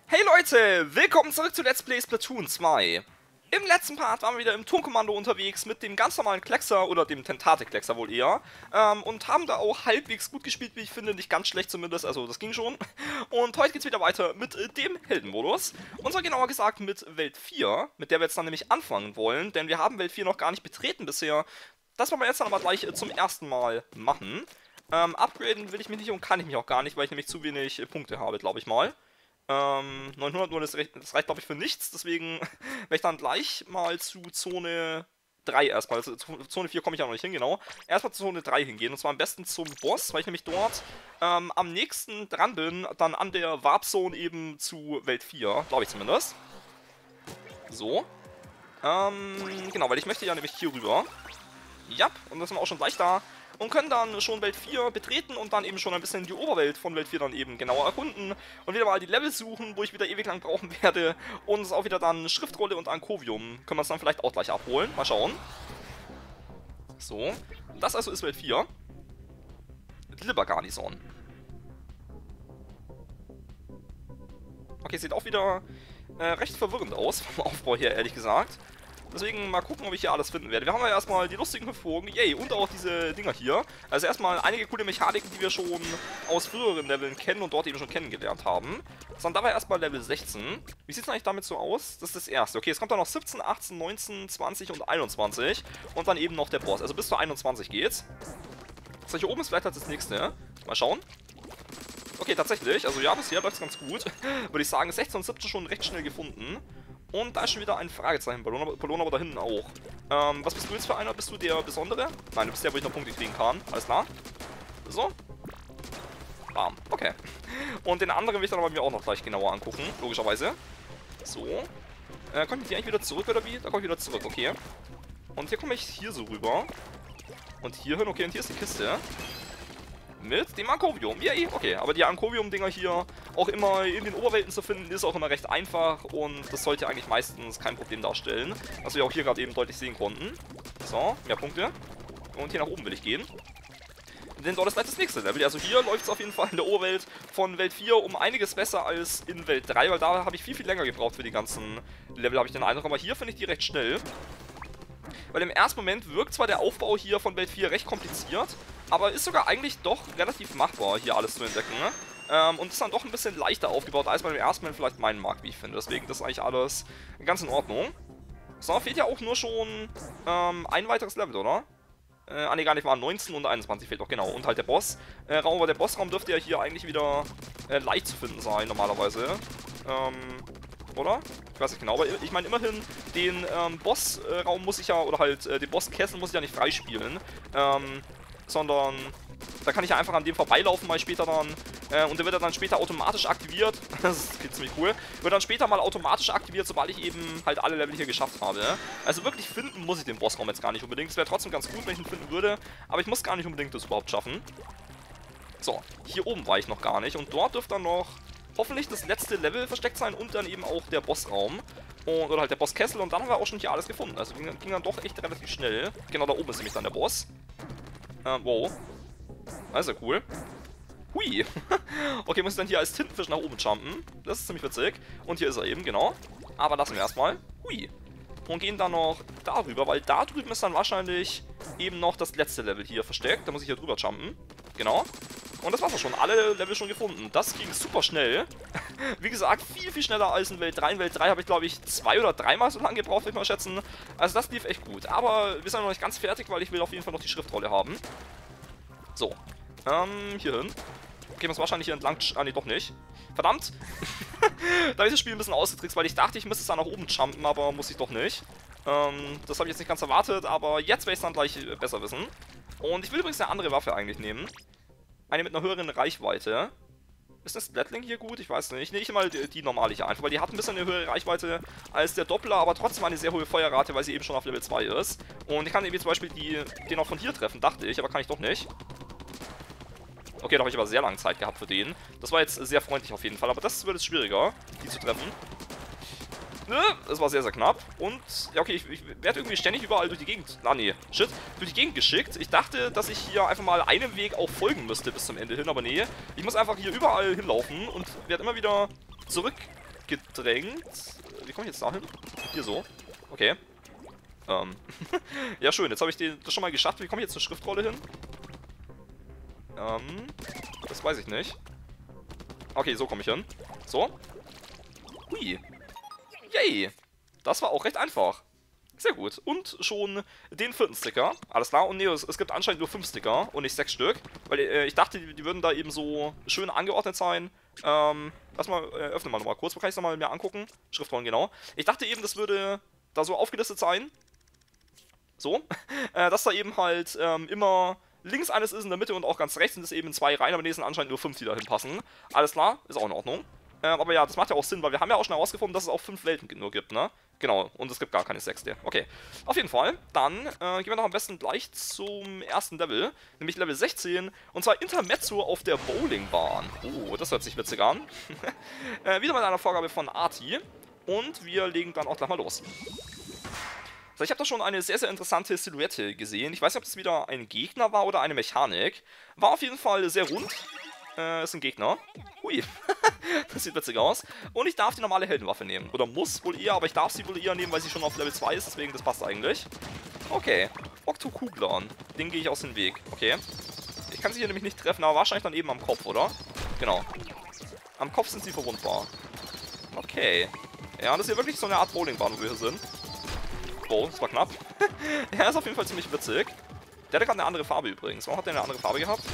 Hey Leute, willkommen zurück zu Let's Play Splatoon 2. Im letzten Part waren wir wieder im Turmkommando unterwegs mit dem ganz normalen Kleckser oder dem Tentate-Kleckser wohl eher und haben da auch halbwegs gut gespielt, wie ich finde, nicht ganz schlecht zumindest, also das ging schon. Und heute geht's wieder weiter mit dem Heldenmodus und zwar genauer gesagt mit Welt 4, mit der wir jetzt dann nämlich anfangen wollen, denn wir haben Welt 4 noch gar nicht betreten bisher. Das wollen wir jetzt dann aber gleich zum ersten Mal machen. Upgraden will ich mich nicht und kann ich mich auch gar nicht, weil ich nämlich zu wenig Punkte habe, glaube ich mal. 900 nur, das reicht glaube ich für nichts, deswegen werde ich dann gleich mal zu Zone 3 erstmal, also zu Zone 4 komme ich ja noch nicht hin, genau. Erstmal zu Zone 3 hingehen, und zwar am besten zum Boss, weil ich nämlich dort am nächsten dran bin, dann an der Warp Zone eben zu Welt 4, glaube ich zumindest. So. Genau, weil ich möchte ja nämlich hier rüber. Ja, und das sind wir auch schon gleich da. Und können dann schon Welt 4 betreten und dann eben schon ein bisschen die Oberwelt von Welt 4 dann eben genauer erkunden. Und wieder mal die Level suchen, wo ich wieder ewig lang brauchen werde. Und es auch wieder dann Schriftrolle und Ankovium. Können wir es dann vielleicht auch gleich abholen. Mal schauen. So. Das also ist Welt 4. Glibber-Garnison. Okay, sieht auch wieder recht verwirrend aus vom Aufbau her, ehrlich gesagt. Deswegen mal gucken, ob ich hier alles finden werde. Wir haben ja erstmal die lustigen Hüpfburgen, yay, und auch diese Dinger hier. Also erstmal einige coole Mechaniken, die wir schon aus früheren Leveln kennen und dort eben schon kennengelernt haben. Dann da war erstmal Level 16. Wie sieht es eigentlich damit so aus? Das ist das erste. Okay, es kommt dann noch 17, 18, 19, 20 und 21. Und dann eben noch der Boss. Also bis zu 21 geht's. Das hier oben ist vielleicht das nächste. Mal schauen. Okay, tatsächlich. Also ja, bisher läuft es ganz gut. Würde ich sagen, 16 und 17 schon recht schnell gefunden. Und da ist schon wieder ein Fragezeichen-Ballon, aber da hinten auch. Was bist du jetzt für einer? Bist du der Besondere? Nein, du bist der, wo ich noch Punkte kriegen kann. Alles klar. So. Bam. Okay. Und den anderen will ich dann aber mir auch noch gleich genauer angucken. Logischerweise. So. Komme ich hier eigentlich wieder zurück, oder wie? Da komme ich wieder zurück, okay. Und hier komme ich hier so rüber. Und hier hin, okay, und hier ist die Kiste. Mit dem Ankovium. Yay, okay. Aber die Ankovium-Dinger hier auch immer in den Oberwelten zu finden, ist auch immer recht einfach und das sollte eigentlich meistens kein Problem darstellen. Was wir auch hier gerade eben deutlich sehen konnten. So, mehr Punkte. Und hier nach oben will ich gehen. Denn dort ist gleich das nächste Level. Also hier läuft es auf jeden Fall in der Oberwelt von Welt 4 um einiges besser als in Welt 3, weil da habe ich viel länger gebraucht für die ganzen Level, habe ich den Eindruck. Aber hier finde ich die recht schnell. Weil im ersten Moment wirkt zwar der Aufbau hier von Welt 4 recht kompliziert, aber ist sogar eigentlich doch relativ machbar, hier alles zu entdecken, ne? Und ist dann doch ein bisschen leichter aufgebaut, als man im ersten Moment vielleicht meinen mag, wie ich finde. Deswegen ist eigentlich alles ganz in Ordnung. So, fehlt ja auch nur schon ein weiteres Level, oder? Ne, gar nicht mal 19 und 21 fehlt doch, genau. Und halt der Bossraum, aber der Bossraum dürfte ja hier eigentlich wieder leicht zu finden sein, normalerweise. Oder? Ich weiß nicht genau, aber ich meine immerhin, den Bossraum muss ich ja, oder halt den Bosskessel muss ich ja nicht freispielen, sondern da kann ich ja einfach an dem vorbeilaufen mal später dann und der wird dann später automatisch aktiviert, das ist ziemlich cool, wird dann später mal automatisch aktiviert, sobald ich eben halt alle Level hier geschafft habe. Also wirklich finden muss ich den Bossraum jetzt gar nicht unbedingt, es wäre trotzdem ganz gut, wenn ich ihn finden würde, aber ich muss gar nicht unbedingt das überhaupt schaffen. So, hier oben war ich noch gar nicht und dort dürfte dann noch hoffentlich das letzte Level versteckt sein und dann eben auch der Bossraum. Oder halt der Bosskessel und dann haben wir auch schon hier alles gefunden. Also ging dann doch echt relativ schnell. Genau da oben ist nämlich dann der Boss. Wow. Das ist ja cool. Hui. Okay, muss ich dann hier als Tintenfisch nach oben jumpen. Das ist ziemlich witzig. Und hier ist er eben, genau. Aber lassen wir erstmal. Hui. Und gehen dann noch darüber, weil da drüben ist dann wahrscheinlich eben noch das letzte Level hier versteckt. Da muss ich hier drüber jumpen. Genau. Und das war's auch schon. Alle Level schon gefunden. Das ging super schnell. Wie gesagt, viel schneller als in Welt 3. In Welt 3 habe ich, glaube ich, 2 oder 3 Mal so lange gebraucht, würde ich mal schätzen. Also das lief echt gut. Aber wir sind noch nicht ganz fertig, weil ich will auf jeden Fall noch die Schriftrolle haben. So. Hier hin. Okay, muss wahrscheinlich hier entlang... Ah, nee, doch nicht. Verdammt. Da ist das Spiel ein bisschen ausgetrickst, weil ich dachte, ich müsste es da nach oben jumpen, aber muss ich doch nicht. Das habe ich jetzt nicht ganz erwartet, aber jetzt werde ich es dann gleich besser wissen. Und ich will übrigens eine andere Waffe eigentlich nehmen. Eine mit einer höheren Reichweite. Ist das Splatling hier gut? Ich weiß nicht. Nee, ich nehme mal die normale hier einfach, weil die hat ein bisschen eine höhere Reichweite als der Doppler, aber trotzdem eine sehr hohe Feuerrate, weil sie eben schon auf Level 2 ist. Und ich kann eben zum Beispiel den auch von hier treffen, dachte ich, aber kann ich doch nicht. Okay, da habe ich aber sehr lange Zeit gehabt für den. Das war jetzt sehr freundlich auf jeden Fall, aber das wird jetzt schwieriger, die zu treffen. Das war sehr knapp. Und, ja okay, ich werde irgendwie ständig überall durch die Gegend... Ah nee, shit. Durch die Gegend geschickt. Ich dachte, dass ich hier einfach mal einem Weg auch folgen müsste bis zum Ende hin, aber nee. Ich muss einfach hier überall hinlaufen und werde immer wieder zurück gedrängt. Wie komme ich jetzt da hin? Hier so. Okay. Ja, schön. Jetzt habe ich das schon mal geschafft. Wie komme ich jetzt zur Schriftrolle hin? Das weiß ich nicht. Okay, so komme ich hin. So. Hui. Yay. Das war auch recht einfach. Sehr gut. Und schon den 4. Sticker. Alles klar. Und nee, es gibt anscheinend nur 5 Sticker und nicht 6 Stück. Weil ich dachte, die würden da eben so schön angeordnet sein. Lass mal, öffnen wir nochmal kurz. Wo kann ich es nochmal mehr angucken? Schriftrollen, genau. Ich dachte eben, das würde da so aufgelistet sein. So. Dass da eben halt immer links eines ist in der Mitte und auch ganz rechts sind es eben 2 Reihen. Aber nee, es sind anscheinend nur 5, die da hinpassen. Alles klar. Ist auch in Ordnung. Aber ja, das macht ja auch Sinn, weil wir haben ja auch schon herausgefunden, dass es auch 5 Welten nur gibt, ne? Genau, und es gibt gar keine 6. Okay, auf jeden Fall. Dann gehen wir noch am besten gleich zum ersten Level, nämlich Level 16, und zwar Intermezzo auf der Bowlingbahn. Oh, das hört sich witzig an. Wieder mit einer Vorgabe von Arti, und wir legen dann auch gleich mal los. Also ich habe da schon eine sehr, sehr interessante Silhouette gesehen. Ich weiß nicht, ob das wieder ein Gegner war oder eine Mechanik. War auf jeden Fall sehr rund. Ist ein Gegner. Hui. Das sieht witzig aus. Und ich darf die normale Heldenwaffe nehmen. Oder muss wohl eher, aber ich darf sie wohl eher nehmen, weil sie schon auf Level 2 ist. Deswegen, das passt eigentlich. Okay. Oktokuglon. Den gehe ich aus dem Weg. Okay. Ich kann sie hier nämlich nicht treffen, aber wahrscheinlich dann eben am Kopf, oder? Genau. Am Kopf sind sie verwundbar. Okay. Ja, das ist hier wirklich so eine Art Bowlingbahn, wo wir hier sind. Oh, das war knapp. Ja, ist auf jeden Fall ziemlich witzig. Der hatte gerade eine andere Farbe übrigens. Warum hat der eine andere Farbe gehabt?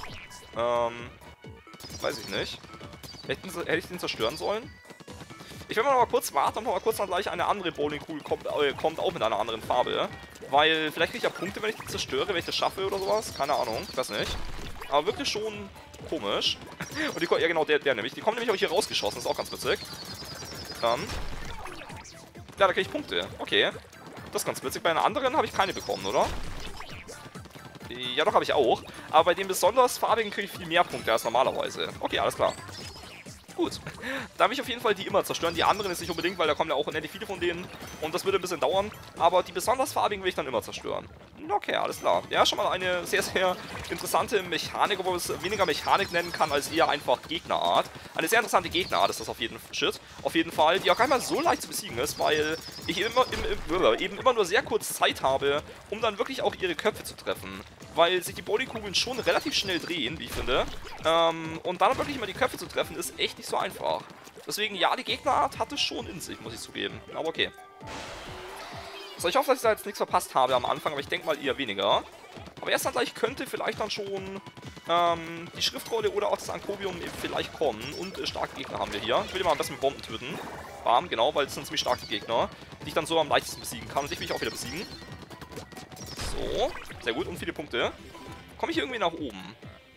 Weiß ich nicht. Hätte ich den zerstören sollen? Ich werde mal kurz warten und noch mal kurz dann gleich eine andere Bowlingkugel kommt auch mit einer anderen Farbe. Weil vielleicht kriege ich ja Punkte, wenn ich die zerstöre, wenn ich das schaffe oder sowas. Keine Ahnung, ich weiß nicht. Aber wirklich schon komisch. Und die, ja genau, der nämlich. Die kommt nämlich auch hier rausgeschossen, ist auch ganz witzig. Ja, da kriege ich Punkte. Okay. Das ist ganz witzig. Bei einer anderen habe ich keine bekommen, oder? Ja, doch, habe ich auch. Aber bei dem besonders farbigen kriege ich viel mehr Punkte als normalerweise. Okay, alles klar. Gut. Da will ich auf jeden Fall die immer zerstören. Die anderen ist nicht unbedingt, weil da kommen ja auch unendlich viele von denen. Und das würde ein bisschen dauern. Aber die besonders farbigen will ich dann immer zerstören. Okay, alles klar. Ja, schon mal eine sehr, sehr interessante Mechanik, obwohl man es weniger Mechanik nennen kann, als eher einfach Gegnerart. Eine sehr interessante Gegnerart ist das auf jeden Fall, die auch gar nicht mal so leicht zu besiegen ist, weil ich eben immer nur sehr kurz Zeit habe, um dann wirklich auch ihre Köpfe zu treffen. Weil sich die Bowlingkugeln schon relativ schnell drehen, wie ich finde. Und dann wirklich immer die Köpfe zu treffen, ist echt nicht so einfach. Deswegen, ja, die Gegnerart hat es schon in sich, muss ich zugeben. Aber okay. Also ich hoffe, dass ich da jetzt nichts verpasst habe am Anfang, aber ich denke mal eher weniger. Aber erst dann gleich könnte vielleicht dann schon die Schriftrolle oder auch das Ankobium vielleicht kommen. Und starke Gegner haben wir hier. Ich will die mal am besten mit Bomben töten. Bam, genau, weil es sind ziemlich starke Gegner, die ich dann so am leichtesten besiegen kann. Und dich will ich auch wieder besiegen. So, sehr gut und viele Punkte. Komme ich hier irgendwie nach oben?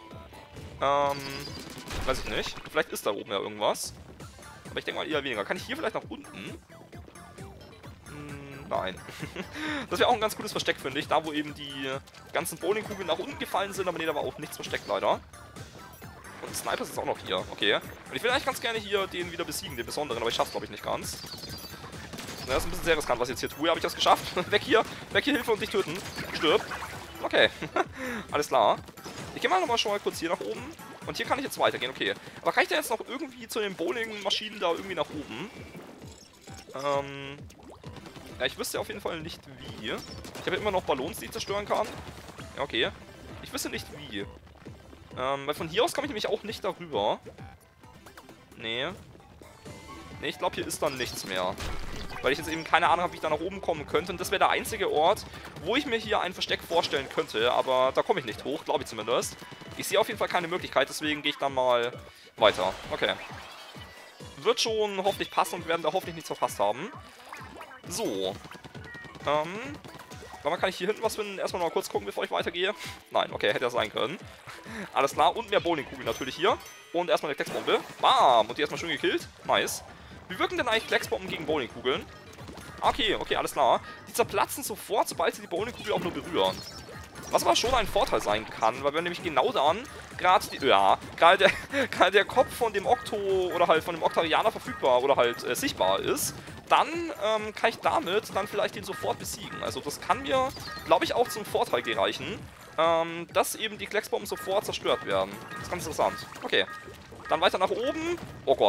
Weiß ich nicht. Vielleicht ist da oben ja irgendwas. Aber ich denke mal eher weniger. Kann ich hier vielleicht nach unten? Nein. Das wäre auch ein ganz cooles Versteck, finde ich. Da, wo eben die ganzen Bowlingkugeln nach unten gefallen sind. Aber nee, da war auch nichts versteckt, leider. Und Sniper ist auch noch hier. Okay. Und ich will eigentlich ganz gerne hier den wieder besiegen, den besonderen. Aber ich schaff's, glaube ich, nicht ganz. Das ist ein bisschen sehr riskant, was ich jetzt hier tue. Habe ich das geschafft? Weg hier, Hilfe und dich töten. Stirb. Okay. Alles klar. Ich gehe mal nochmal schon mal kurz hier nach oben. Und hier kann ich jetzt weitergehen, okay. Aber kann ich da jetzt noch irgendwie zu den Bowling-Maschinen da irgendwie nach oben? Ja, ich wüsste auf jeden Fall nicht wie. Ich habe ja immer noch Ballons, die ich zerstören kann. Ja, okay. Ich wüsste nicht wie. Weil von hier aus komme ich nämlich auch nicht darüber. Nee. Nee, ich glaube, hier ist dann nichts mehr. Weil ich jetzt eben keine Ahnung habe, wie ich da nach oben kommen könnte. Und das wäre der einzige Ort, wo ich mir hier ein Versteck vorstellen könnte. Aber da komme ich nicht hoch, glaube ich zumindest. Ich sehe auf jeden Fall keine Möglichkeit, deswegen gehe ich dann mal weiter. Okay. Wird schon hoffentlich passen und werden da hoffentlich nichts verpasst haben. So. Kann ich hier hinten was finden? Erstmal noch mal kurz gucken, bevor ich weitergehe. Nein, okay, hätte ja sein können. Alles klar, und mehr Bowlingkugeln natürlich hier. Und erstmal eine Klecksbombe. Bam! Und die erstmal schön gekillt. Nice. Wie wirken denn eigentlich Klecksbomben gegen Bowlingkugeln? Okay, okay, alles klar. Die zerplatzen sofort, sobald sie die Bowlingkugel auch nur berühren. Was aber schon ein Vorteil sein kann, weil wenn nämlich genau dann gerade der Kopf von dem Okto oder halt von dem Octarianer verfügbar oder halt sichtbar ist, dann kann ich damit dann vielleicht den sofort besiegen. Also das kann mir, glaube ich, auch zum Vorteil gereichen, dass eben die Klecksbomben sofort zerstört werden. Das ist ganz interessant. Okay, dann weiter nach oben. Oh Gott.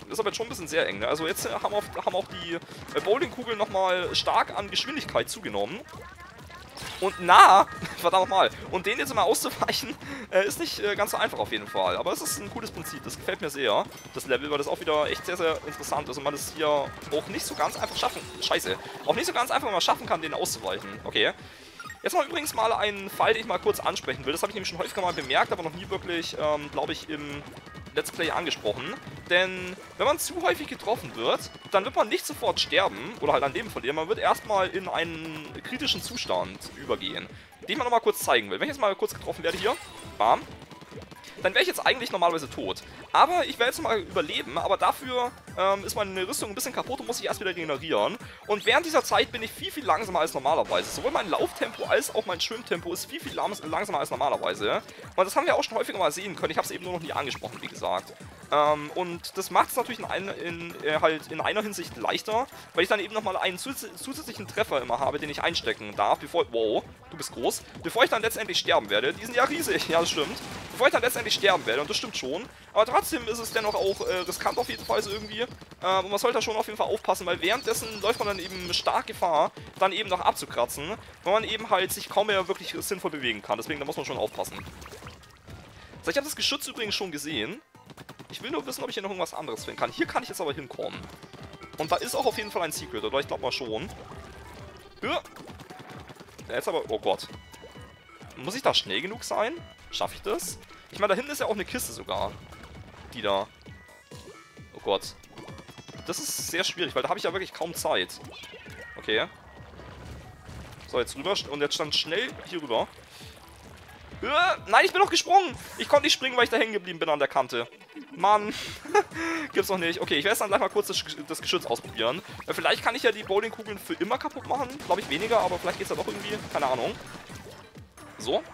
ist aber jetzt schon ein bisschen sehr eng, ne? Also jetzt haben auch die Bowlingkugeln nochmal stark an Geschwindigkeit zugenommen. Und verdammt mal, und den jetzt mal auszuweichen, ist nicht ganz so einfach auf jeden Fall. Aber es ist ein cooles Prinzip, das gefällt mir sehr, das Level, weil das auch wieder echt sehr, sehr interessant ist und man das hier auch nicht so ganz einfach auch nicht so ganz einfach mal schaffen kann, den auszuweichen. Okay. Jetzt noch übrigens mal einen Fall, den ich mal kurz ansprechen will. Das habe ich nämlich schon häufiger mal bemerkt, aber noch nie wirklich, glaube ich, im Let's Play angesprochen. Denn wenn man zu häufig getroffen wird, dann wird man nicht sofort sterben oder halt an Leben verlieren. Man wird erstmal in einen kritischen Zustand übergehen, den ich mal nochmal kurz zeigen will. Wenn ich jetzt mal kurz getroffen werde hier, bam, dann wäre ich jetzt eigentlich normalerweise tot. Aber ich werde jetzt mal überleben, aber dafür ist meine Rüstung ein bisschen kaputt und muss ich erst wieder regenerieren. Und während dieser Zeit bin ich viel, viel langsamer als normalerweise. Sowohl mein Lauftempo als auch mein Schwimmtempo ist viel, viel langsamer als normalerweise. Und das haben wir auch schon häufiger mal sehen können. Ich habe es eben nur noch nie angesprochen, wie gesagt. Und das macht es natürlich in einer Hinsicht leichter, weil ich dann eben nochmal einen zusätzlichen Treffer immer habe, den ich einstecken darf, wow, du bist groß, bevor ich dann letztendlich sterben werde. Die sind ja riesig, ja, das stimmt. Bevor ich dann letztendlich sterben werde, und das stimmt schon. Aber trotzdem ist es dennoch auch riskant auf jeden Fall so irgendwie. Und man sollte da schon auf jeden Fall aufpassen, weil währenddessen läuft man dann eben stark Gefahr, dann eben noch abzukratzen, weil man eben halt sich kaum mehr wirklich sinnvoll bewegen kann. Deswegen, da muss man schon aufpassen. So, ich habe das Geschütz übrigens schon gesehen. Ich will nur wissen, ob ich hier noch irgendwas anderes finden kann. Hier kann ich jetzt aber hinkommen. Und da ist auch auf jeden Fall ein Secret, oder? Ich glaube mal schon. Ja, jetzt aber... Oh Gott. Muss ich da schnell genug sein? Schaffe ich das? Ich meine, da hinten ist ja auch eine Kiste sogar. Die da. Oh Gott. Das ist sehr schwierig, weil da habe ich ja wirklich kaum Zeit. Okay. So, jetzt rüber. Und jetzt stand schnell hier rüber. Nein, ich bin doch gesprungen. Ich konnte nicht springen, weil ich da hängen geblieben bin an der Kante. Mann. Gibt's noch nicht. Okay, ich werde jetzt dann gleich mal kurz das Geschütz ausprobieren. Vielleicht kann ich ja die Bowlingkugeln für immer kaputt machen. Glaube ich weniger, aber vielleicht geht's ja doch irgendwie. Keine Ahnung. So.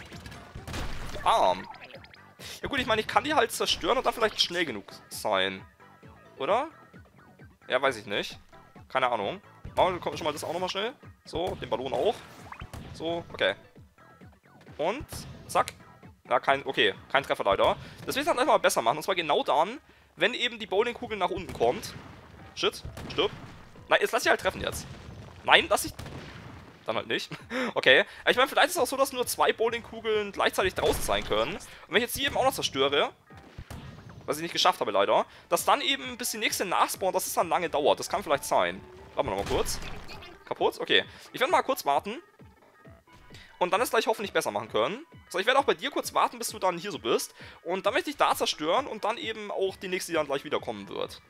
Arm. Ja gut, ich meine, ich kann die halt zerstören und dann vielleicht schnell genug sein. Oder? Ja, weiß ich nicht. Keine Ahnung. Machen wir schon mal das auch nochmal schnell. So, den Ballon auch. So, okay. Und, zack. Ja, kein Treffer leider. Das will ich dann einfach mal besser machen. Und zwar genau dann, wenn eben die Bowlingkugel nach unten kommt. Shit, stirb. Nein, jetzt lass ich halt treffen jetzt. Nein, lass ich... Dann halt nicht. Okay. Ich meine, vielleicht ist es auch so, dass nur 2 Bowlingkugeln gleichzeitig draußen sein können. Und wenn ich jetzt die eben auch noch zerstöre, was ich nicht geschafft habe leider, dass dann eben bis die nächste nachspawnt, dass es dann lange dauert. Das kann vielleicht sein. Warten wir nochmal kurz. Kaputt? Okay. Ich werde mal kurz warten. Und dann es gleich hoffentlich besser machen können. So, ich werde auch bei dir kurz warten, bis du dann hier so bist. Und dann möchte ich da zerstören und dann eben auch die nächste, die dann gleich wiederkommen wird.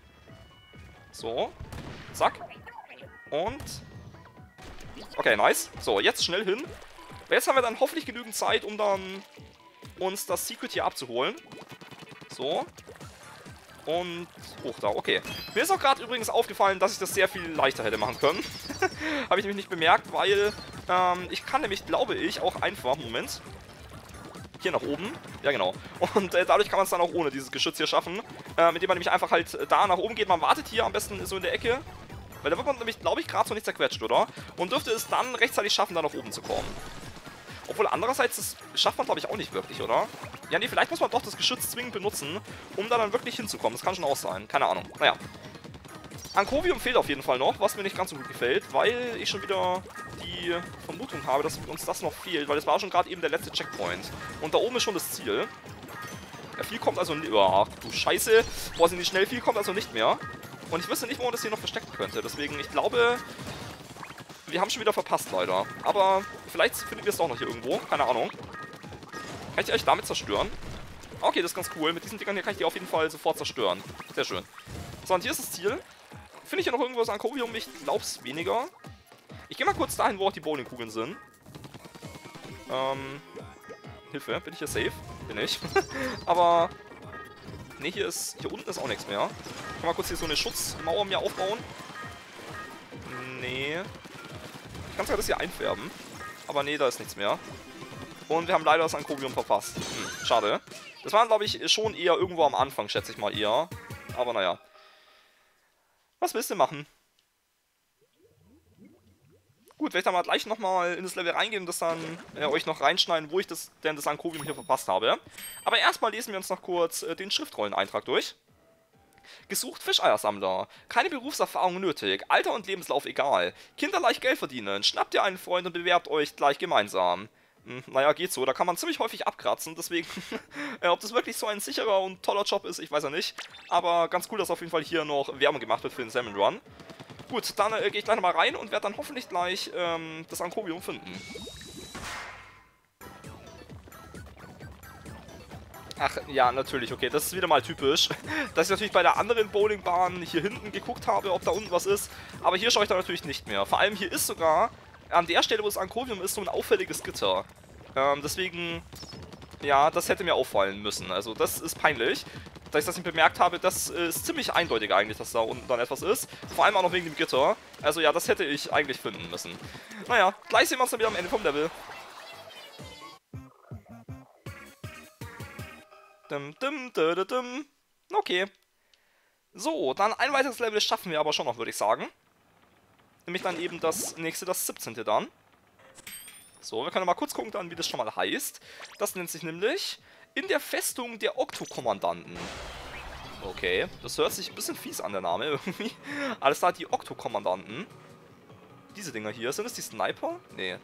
So. Zack. Und... Okay, nice. So, jetzt schnell hin. Jetzt haben wir dann hoffentlich genügend Zeit, um dann uns das Secret hier abzuholen. So. Und hoch da, okay. Mir ist auch gerade übrigens aufgefallen, dass ich das sehr viel leichter hätte machen können. Habe ich nämlich nicht bemerkt, weil ich kann nämlich, glaube ich, auch einfach, Moment, hier nach oben, ja genau. Und dadurch kann man es dann auch ohne dieses Geschütz hier schaffen, mit dem man nämlich einfach halt da nach oben geht. Man wartet hier am besten so in der Ecke, weil da wird man nämlich, glaube ich, gerade so nicht zerquetscht, oder? Und dürfte es dann rechtzeitig schaffen, da nach oben zu kommen. Obwohl andererseits, das schafft man, glaube ich, auch nicht wirklich, oder? Ja, nee, vielleicht muss man doch das Geschütz zwingend benutzen, um da dann wirklich hinzukommen. Das kann schon auch sein. Keine Ahnung. Naja. Ankovium fehlt auf jeden Fall noch, was mir nicht ganz so gut gefällt, weil ich schon wieder die Vermutung habe, dass uns das noch fehlt, weil das war schon gerade eben der letzte Checkpoint. Und da oben ist schon das Ziel. Ja, viel kommt also nicht... Oh, du Scheiße. Boah, sind die schnell. Viel kommt also nicht mehr. Und ich wüsste nicht, wo man das hier noch verstecken könnte. Deswegen, ich glaube... Wir haben schon wieder verpasst, leider. Aber vielleicht finden wir es doch noch hier irgendwo. Keine Ahnung. Kann ich die euch damit zerstören? Okay, das ist ganz cool. Mit diesen Dingern hier kann ich die auf jeden Fall sofort zerstören. Sehr schön. So, und hier ist das Ziel. Finde ich hier noch irgendwas an Ankovium? Ich glaube es weniger. Ich gehe mal kurz dahin, wo auch die Bowlingkugeln sind. Hilfe, bin ich hier safe? Bin ich. Aber... Ne, hier unten ist auch nichts mehr. Ich kann mal kurz hier so eine Schutzmauer mir aufbauen. Nee. Ich kann sogar das hier einfärben. Aber nee, da ist nichts mehr. Und wir haben leider das Ankovium verpasst. Schade. Das war, glaube ich, schon eher irgendwo am Anfang, schätze ich mal eher. Aber naja. Was willst du machen? Gut, werde ich dann mal gleich nochmal in das Level reingehen und das dann euch noch reinschneiden, wo ich das Ankovium hier verpasst habe. Aber erstmal lesen wir uns noch kurz den Schriftrolleneintrag durch. Gesucht Fischeiersammler. Keine Berufserfahrung nötig. Alter und Lebenslauf egal. Kinderleicht Geld verdienen. Schnappt ihr einen Freund und bewerbt euch gleich gemeinsam. Naja, geht so. Da kann man ziemlich häufig abkratzen. Deswegen, ob das wirklich so ein sicherer und toller Job ist, ich weiß ja nicht. Aber ganz cool, dass auf jeden Fall hier noch Werbung gemacht wird für den Salmon Run. Gut, dann gehe ich gleich nochmal rein und werde dann hoffentlich gleich das Ankrobium finden. Ach, ja, natürlich, okay, das ist wieder mal typisch, dass ich natürlich bei der anderen Bowlingbahn hier hinten geguckt habe, ob da unten was ist, aber hier schaue ich da natürlich nicht mehr. Vor allem hier ist sogar, an der Stelle, wo das Ankrobium ist, so ein auffälliges Gitter. Deswegen, ja, das hätte mir auffallen müssen, also das ist peinlich. Da ich das nicht bemerkt habe, das ist ziemlich eindeutig eigentlich, dass da unten dann etwas ist. Vor allem auch noch wegen dem Gitter. Also ja, das hätte ich eigentlich finden müssen. Naja, gleich sehen wir uns dann wieder am Ende vom Level. Okay. So, dann ein weiteres Level schaffen wir aber schon noch, würde ich sagen. Nämlich dann eben das nächste, das 17. dann. So, wir können mal kurz gucken dann, wie das schon mal heißt. Das nennt sich nämlich In der Festung der Oktokommandanten. Okay, das hört sich ein bisschen fies an, der Name irgendwie. Alles klar, die Oktokommandanten. Diese Dinger hier, sind es die Sniper? Nee.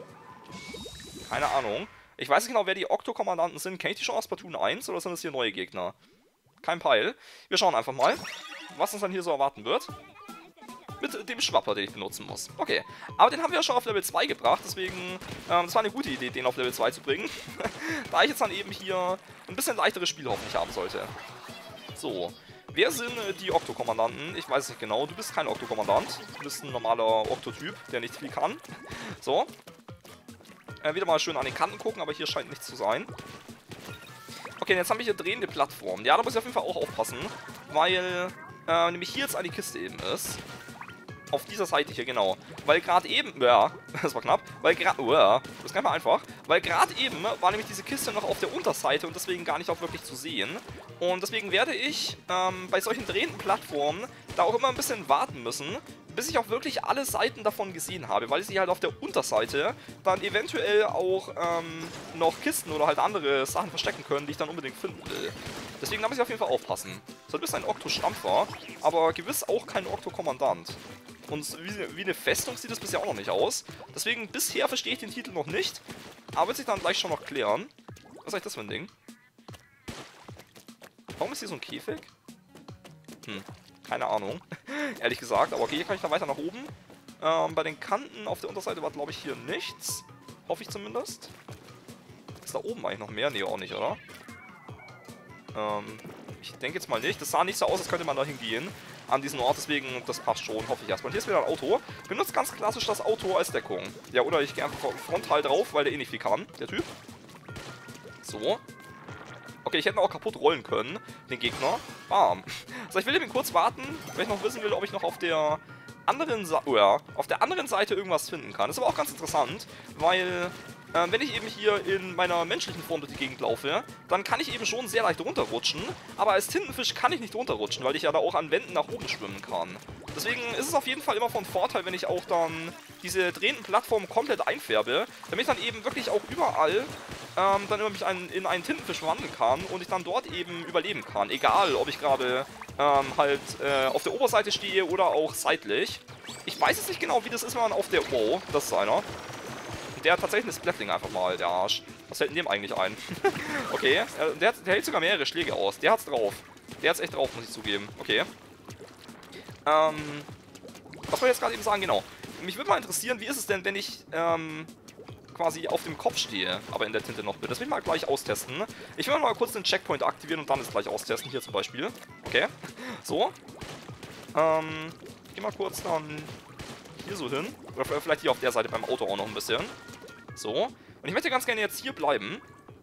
Keine Ahnung. Ich weiß nicht genau, wer die Oktokommandanten sind. Kenne ich die schon aus Splatoon 1 oder sind das hier neue Gegner? Kein Peil. Wir schauen einfach mal, was uns dann hier so erwarten wird. Mit dem Schwapper, den ich benutzen muss. Okay, aber den haben wir ja schon auf Level 2 gebracht, deswegen, das war eine gute Idee, den auf Level 2 zu bringen. Da ich jetzt dann eben hier ein bisschen leichteres Spiel hoffentlich haben sollte. So, wer sind die Oktokommandanten? Ich weiß es nicht genau, du bist kein Oktokommandant. Du bist ein normaler Oktotyp, der nicht viel kann. So. Wieder mal schön an den Kanten gucken, aber hier scheint nichts zu sein. Okay, jetzt haben wir hier drehende Plattformen. Ja, da muss ich auf jeden Fall auch aufpassen, weil nämlich hier jetzt eine Kiste eben ist. Auf dieser Seite hier, genau. Weil gerade eben, ja, das war knapp, weil gerade, das ist gar nicht mal einfach, weil gerade eben war nämlich diese Kiste noch auf der Unterseite und deswegen gar nicht auch wirklich zu sehen. Und deswegen werde ich bei solchen drehenden Plattformen da auch immer ein bisschen warten müssen, bis ich auch wirklich alle Seiten davon gesehen habe, weil sie halt auf der Unterseite dann eventuell auch noch Kisten oder halt andere Sachen verstecken können, die ich dann unbedingt finden will. Deswegen muss ich auf jeden Fall aufpassen. So, du bist ein Okto-Stampfer, aber gewiss auch kein Okto-Kommandant. Und wie eine Festung sieht es bisher auch noch nicht aus. Deswegen, bisher verstehe ich den Titel noch nicht, aber wird sich dann gleich schon noch klären. Was ist eigentlich das für ein Ding? Warum ist hier so ein Käfig? Keine Ahnung. Ehrlich gesagt, aber okay, hier kann ich dann weiter nach oben. Bei den Kanten auf der Unterseite war, glaube ich, hier nichts. Hoffe ich zumindest. Ist da oben eigentlich noch mehr? Nee, auch nicht, oder? Ich denke jetzt mal nicht. Das sah nicht so aus, als könnte man da hingehen an diesen Ort, deswegen, das passt schon, hoffe ich erstmal. Hier ist wieder ein Auto. Benutzt ganz klassisch das Auto als Deckung. Ja, oder ich gehe einfach frontal drauf, weil der eh nicht viel kann, der Typ. So. Okay, ich hätte ihn auch kaputt rollen können, den Gegner. Bam. So, ich will eben kurz warten, weil ich noch wissen will, ob ich noch auf der anderen Seite irgendwas finden kann. Das ist aber auch ganz interessant, weil wenn ich eben hier in meiner menschlichen Form durch die Gegend laufe, dann kann ich eben schon sehr leicht runterrutschen, aber als Tintenfisch kann ich nicht runterrutschen, weil ich ja da auch an Wänden nach oben schwimmen kann. Deswegen ist es auf jeden Fall immer von Vorteil, wenn ich auch dann diese drehenden Plattformen komplett einfärbe, damit ich dann eben wirklich auch überall dann immer mich in einen Tintenfisch verwandeln kann und ich dann dort eben überleben kann. Egal, ob ich gerade halt auf der Oberseite stehe oder auch seitlich. Ich weiß jetzt nicht genau, wie das ist, wenn man auf der... Wow, das ist einer. Der hat tatsächlich eine Splatling einfach mal, der Arsch. Was fällt in dem eigentlich ein? Okay, der hält sogar mehrere Schläge aus. Der hat's drauf. Der hat's echt drauf, muss ich zugeben. Okay. Was wollte ich jetzt gerade eben sagen? Genau. Mich würde mal interessieren, wie ist es denn, wenn ich quasi auf dem Kopf stehe, aber in der Tinte noch bin. Das will ich mal gleich austesten. Ich will mal kurz den Checkpoint aktivieren und dann das gleich austesten. Hier zum Beispiel. Okay. So. Geh mal kurz dann hier so hin. Oder vielleicht hier auf der Seite beim Auto auch noch ein bisschen. So. Und ich möchte ganz gerne jetzt hier bleiben.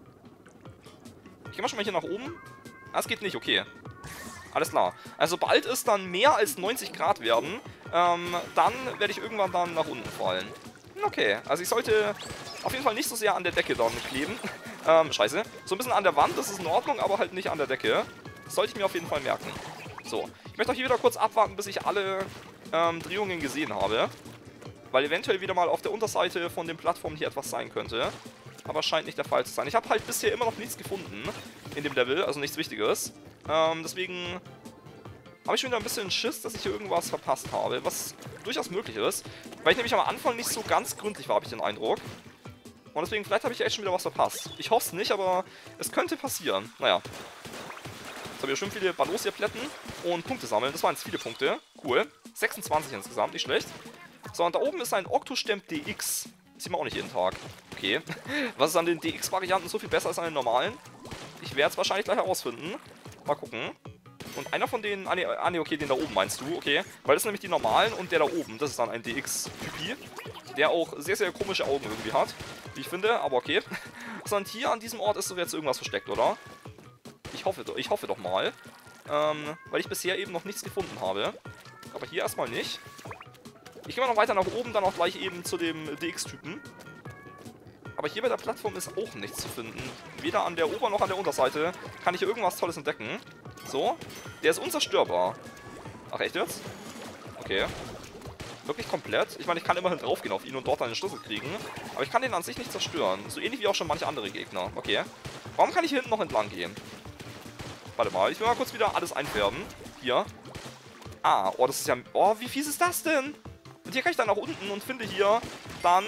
Ich gehe mal schon mal hier nach oben. Ah, es geht nicht, okay. Alles klar. Also sobald es dann mehr als 90 Grad werden, dann werde ich irgendwann dann nach unten fallen. Okay, also ich sollte auf jeden Fall nicht so sehr an der Decke dann kleben. Scheiße. So ein bisschen an der Wand, das ist in Ordnung, aber halt nicht an der Decke. Das sollte ich mir auf jeden Fall merken. So, ich möchte auch hier wieder kurz abwarten, bis ich alle Drehungen gesehen habe. Weil eventuell wieder mal auf der Unterseite von den Plattformen hier etwas sein könnte. Aber scheint nicht der Fall zu sein. Ich habe halt bisher immer noch nichts gefunden in dem Level, also nichts Wichtiges. Deswegen habe ich schon wieder ein bisschen Schiss, dass ich hier irgendwas verpasst habe, was durchaus möglich ist. Weil ich nämlich am Anfang nicht so ganz gründlich war, habe ich den Eindruck. Und deswegen, vielleicht habe ich echt schon wieder was verpasst. Ich hoffe es nicht, aber es könnte passieren. Naja. Jetzt habe ich schön viele Ballosia-Plätten und Punkte sammeln. Das waren jetzt viele Punkte. Cool. 26 insgesamt, nicht schlecht. So, und da oben ist ein Octostamp DX. Das sieht man auch nicht jeden Tag. Okay. Was ist an den DX-Varianten so viel besser als an den normalen? Ich werde es wahrscheinlich gleich herausfinden. Mal gucken. Und einer von denen... Ah, nee, okay, den da oben meinst du. Okay. Weil das sind nämlich die normalen und der da oben. Das ist dann ein DX-Typi. Der auch sehr, sehr komische Augen irgendwie hat. Wie ich finde, aber okay. So, und hier an diesem Ort ist doch jetzt irgendwas versteckt, oder? Ich hoffe doch mal. Weil ich bisher eben noch nichts gefunden habe. Aber hier erstmal nicht. Ich gehe mal noch weiter nach oben, dann auch gleich eben zu dem DX-Typen. Aber hier bei der Plattform ist auch nichts zu finden. Weder an der Ober- noch an der Unterseite kann ich hier irgendwas Tolles entdecken. So, der ist unzerstörbar. Ach, echt jetzt? Okay. Wirklich komplett. Ich meine, ich kann immerhin draufgehen auf ihn und dort einen Schlüssel kriegen. Aber ich kann den an sich nicht zerstören. So ähnlich wie auch schon manche andere Gegner. Okay. Warum kann ich hier hinten noch entlang gehen? Warte mal, ich will mal kurz wieder alles einfärben. Hier. Ah, oh, das ist ja... Oh, wie fies ist das denn? Und hier kann ich dann nach unten und finde hier dann...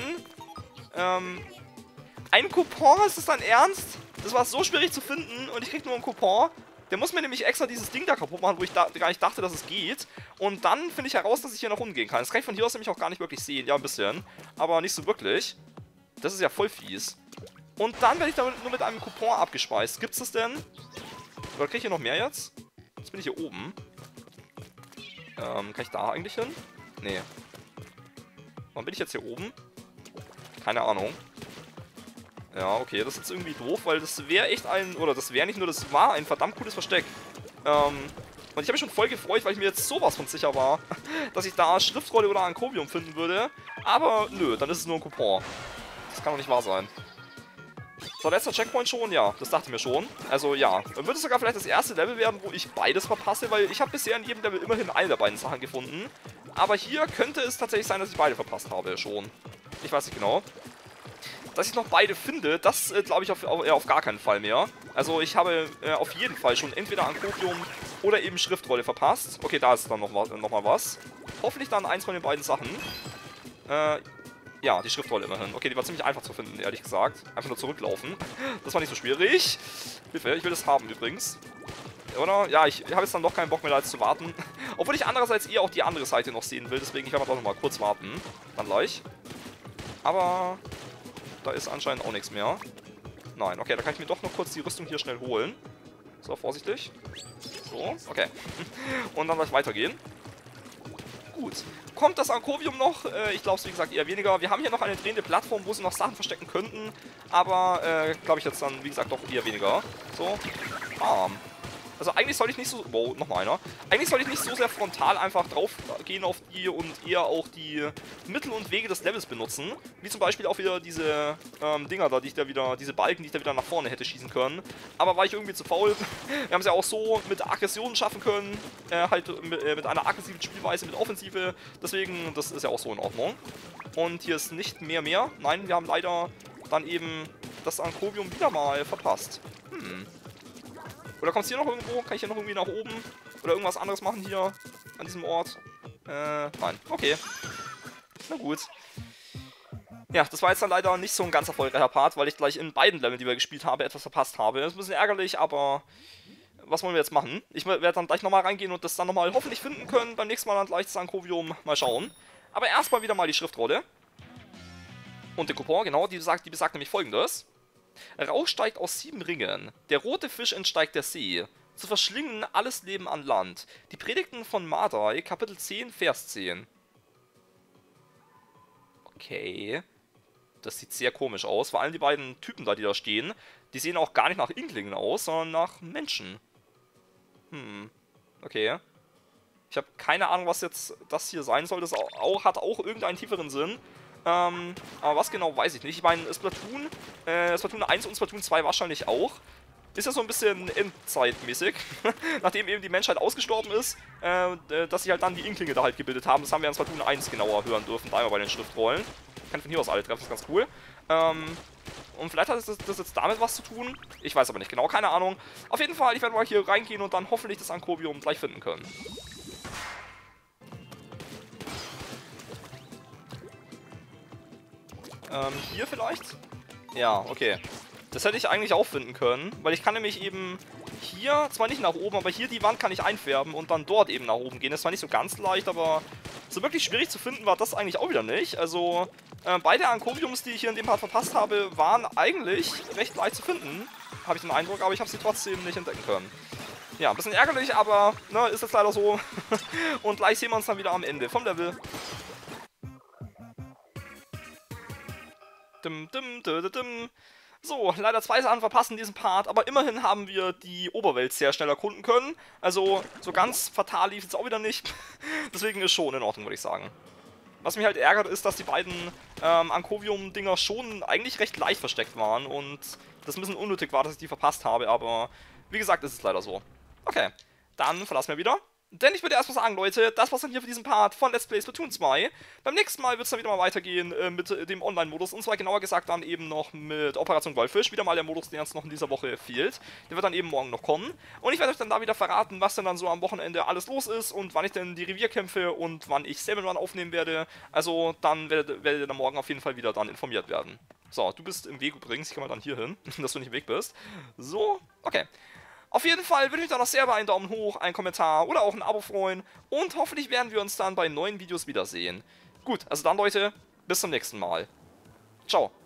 ein Coupon? Ist das dein Ernst? Das war so schwierig zu finden und ich krieg nur einen Coupon. Der muss mir nämlich extra dieses Ding da kaputt machen, wo ich gar nicht dachte, dass es geht. Und dann finde ich heraus, dass ich hier nach unten gehen kann. Das kann ich von hier aus nämlich auch gar nicht wirklich sehen. Ja, ein bisschen. Aber nicht so wirklich. Das ist ja voll fies. Und dann werde ich da nur mit einem Coupon abgespeist. Gibt's das denn? Oder kriege ich hier noch mehr jetzt? Jetzt bin ich hier oben. Kann ich da eigentlich hin? Nee. Warum bin ich jetzt hier oben? Keine Ahnung. Ja, okay, das ist jetzt irgendwie doof, weil das wäre echt ein... Oder das wäre nicht nur, das war ein verdammt cooles Versteck. Und ich habe mich schon voll gefreut, weil ich mir jetzt sowas von sicher war, dass ich da Schriftrolle oder Ankobium finden würde. Aber nö, dann ist es nur ein Coupon. Das kann doch nicht wahr sein. So, letzter Checkpoint schon? Ja, das dachte ich mir schon. Also ja, dann wird es sogar vielleicht das erste Level werden, wo ich beides verpasse, weil ich habe bisher in jedem Level immerhin eine der beiden Sachen gefunden. Aber hier könnte es tatsächlich sein, dass ich beide verpasst habe schon. Ich weiß nicht genau. Dass ich noch beide finde, das glaube ich auf gar keinen Fall mehr. Also ich habe auf jeden Fall schon entweder Ankobium oder eben Schriftrolle verpasst. Okay, da ist dann noch mal was. Hoffentlich dann eins von den beiden Sachen. Ja, die Schriftrolle immerhin. Okay, die war ziemlich einfach zu finden, ehrlich gesagt. Einfach nur zurücklaufen. Das war nicht so schwierig. Hilfe, ich will das haben übrigens. Oder? Ja, ich habe jetzt dann doch keinen Bock mehr, da jetzt zu warten. Obwohl ich andererseits eher auch die andere Seite noch sehen will. Deswegen, ich werde doch noch mal kurz warten. Dann gleich. Aber da ist anscheinend auch nichts mehr. Nein, okay, da kann ich mir doch noch kurz die Rüstung hier schnell holen. So, vorsichtig. So, okay. Und dann gleich weitergehen. Gut. Kommt das Ankobium noch? Ich glaube es, wie gesagt, eher weniger. Wir haben hier noch eine drehende Plattform, wo sie noch Sachen verstecken könnten. Aber, glaube ich jetzt dann, wie gesagt, doch eher weniger. So. Also eigentlich sollte ich nicht so... Wow, nochmal einer. Eigentlich sollte ich nicht so sehr frontal einfach drauf gehen auf die und eher auch die Mittel und Wege des Levels benutzen. Wie zum Beispiel auch wieder diese Dinger da, diese Balken, die ich da wieder nach vorne hätte schießen können. Aber war ich irgendwie zu faul. Wir haben es ja auch so mit Aggressionen schaffen können. Halt mit einer aggressiven Spielweise, mit Offensive. Deswegen, das ist ja auch so in Ordnung. Und hier ist nicht mehr. Nein, wir haben leider dann eben das Ankobium wieder mal verpasst. Oder kommt es hier noch irgendwo? Kann ich hier noch irgendwie nach oben? Oder irgendwas anderes machen hier an diesem Ort? Nein. Okay. Na gut. Ja, das war jetzt dann leider nicht so ein ganz erfolgreicher Part, weil ich gleich in beiden Leveln, die wir gespielt haben, etwas verpasst habe. Das ist ein bisschen ärgerlich, aber was wollen wir jetzt machen? Ich werde dann gleich nochmal reingehen und das dann nochmal hoffentlich finden können. Beim nächsten Mal dann gleich das Ankobium mal schauen. Aber erstmal wieder mal die Schriftrolle. Und der Coupon, genau, die besagt nämlich Folgendes. Rauch steigt aus 7 Ringen. Der rote Fisch entsteigt der See. Zu verschlingen alles Leben an Land. Die Predigten von Madai, Kapitel 10, Vers 10. Okay. Das sieht sehr komisch aus. Vor allem die beiden Typen da, die da stehen. Die sehen auch gar nicht nach Inklingen aus, sondern nach Menschen. Okay. Ich habe keine Ahnung, was jetzt das hier sein soll. Das hat auch irgendeinen tieferen Sinn. Aber was genau, weiß ich nicht. Ich meine, Splatoon 1 und Splatoon 2 wahrscheinlich auch. Ist ja so ein bisschen endzeitmäßig. Nachdem eben die Menschheit ausgestorben ist, dass sich halt dann die Inklinge da halt gebildet haben. Das haben wir in Splatoon 1 genauer hören dürfen, einmal bei den Schriftrollen. Ich kann von hier aus alle treffen, das ist ganz cool. Und vielleicht hat das jetzt damit was zu tun. Ich weiß aber nicht genau, keine Ahnung. Auf jeden Fall, ich werde mal hier reingehen und dann hoffentlich das Ankovium gleich finden können. Hier vielleicht? Ja, okay. Das hätte ich eigentlich auch finden können, weil ich kann nämlich eben hier, zwar nicht nach oben, aber hier die Wand kann ich einfärben und dann dort eben nach oben gehen. Das war nicht so ganz leicht, aber so wirklich schwierig zu finden war das eigentlich auch wieder nicht. Also, beide Ankoviums, die ich hier in dem Part verpasst habe, waren eigentlich recht leicht zu finden, habe ich den Eindruck, aber ich habe sie trotzdem nicht entdecken können. Ja, ein bisschen ärgerlich, aber ne, ist jetzt leider so. Und gleich sehen wir uns dann wieder am Ende vom Level. So, leider 2 Sachen verpassen diesen Part, aber immerhin haben wir die Oberwelt sehr schnell erkunden können. Also, so ganz fatal lief es auch wieder nicht. Deswegen ist schon in Ordnung, würde ich sagen. Was mich halt ärgert, ist, dass die beiden Ankovium-Dinger schon eigentlich recht leicht versteckt waren und das ein bisschen unnötig war, dass ich die verpasst habe, aber wie gesagt, ist es leider so. Okay, dann verlassen wir wieder. Denn ich würde erstmal sagen, Leute, das war's dann hier für diesen Part von Let's Play Splatoon 2. Beim nächsten Mal wird es dann wieder mal weitergehen mit dem Online-Modus. Und zwar genauer gesagt dann eben noch mit Operation Goldfisch. Wieder mal der Modus, der uns noch in dieser Woche fehlt. Der wird dann eben morgen noch kommen. Und ich werde euch dann da wieder verraten, was denn dann so am Wochenende alles los ist. Und wann ich denn die Revierkämpfe und wann ich Salmon Run aufnehmen werde. Also dann werdet ihr dann morgen auf jeden Fall wieder dann informiert werden. So, du bist im Weg übrigens. Ich kann mal dann hier hin, dass du nicht im Weg bist. So, okay. Auf jeden Fall würde ich mich da noch sehr über einen Daumen hoch, einen Kommentar oder auch ein Abo freuen. Und hoffentlich werden wir uns dann bei neuen Videos wiedersehen. Gut, also dann Leute, bis zum nächsten Mal. Ciao.